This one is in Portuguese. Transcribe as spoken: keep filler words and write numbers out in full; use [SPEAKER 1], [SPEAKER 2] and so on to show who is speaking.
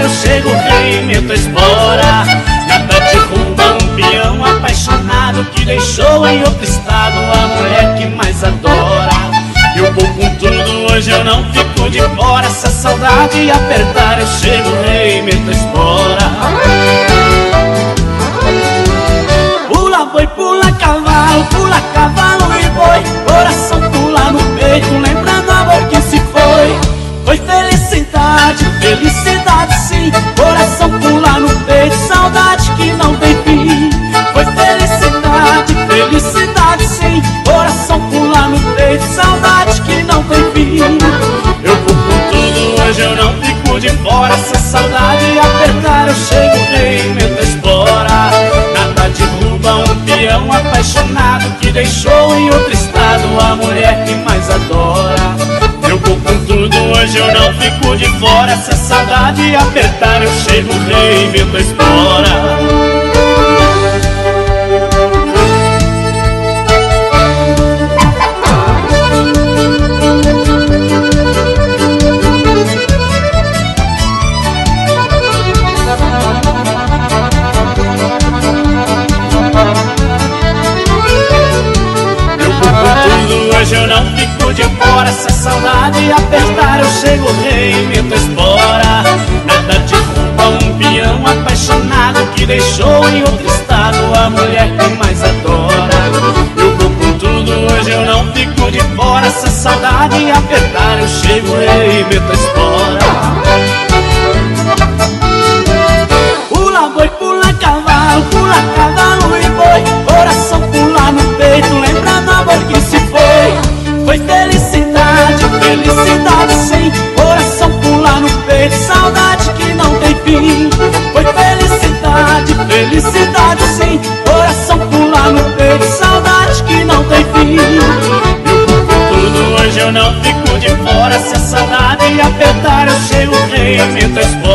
[SPEAKER 1] eu chego, rei, meto a espora. Nada derruba um peão apaixonado que deixou em outro estado a mulher que mais adora. Eu vou com tudo, hoje eu não fico de fora. Se a saudade apertar eu chego, rei, meto a espora. Pula boi, pula cavalo, pula cavalo e boi. Coração pula no peito, lembrando a amor que se foi. Foi felicidade, felicidade sim. Coração pula no peito, saudade que não tem fim. Foi felicidade, felicidade sim. Coração pula no peito, saudade que não tem fim. Eu vou com tudo, hoje eu não fico de fora. Se a saudade apertar eu chego, rei, meto a espora. Nada derruba um peão apaixonado que deixou em outro estado a mulher que mais adora. Eu vou com tudo, hoje eu não fico de fora. Se a saudade apertar eu chego, rei, meto a espora. Hoje eu não fico de fora. Se a saudade apertar eu chego, rei, meto a espora. Nada derruba um peão apaixonado que deixou em outro estado a mulher que mais adora. Eu vou com tudo, hoje eu não fico de fora. Se a saudade apertar eu chego, rei, meto a espora. Pula boi, pula cavalo, pula cavalo e boi. Coração pula no peito, lembrando a amor que se foi. Foi felicidade, felicidade sim. Coração pula no peito, saudade que não tem fim. Foi felicidade, felicidade sim. Coração pula no peito, saudade que não tem fim. Eu vou com tudo, hoje eu não fico de fora. Se a saudade apertar eu chego, rei, meto a espora.